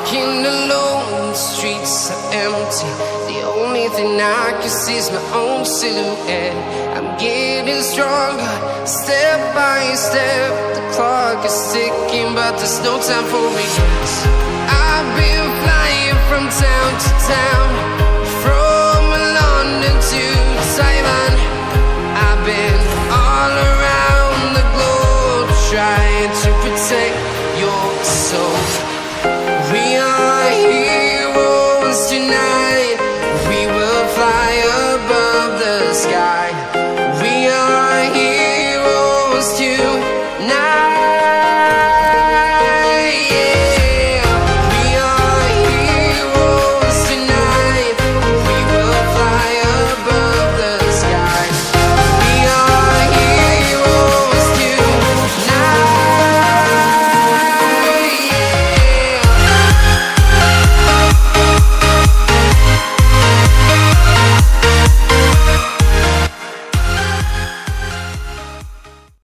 walking alone, the streets are empty. The only thing I can see is my own silhouette. I'm getting stronger, step by step. The clock is ticking, but there's no time for me. I've been flying from town to town,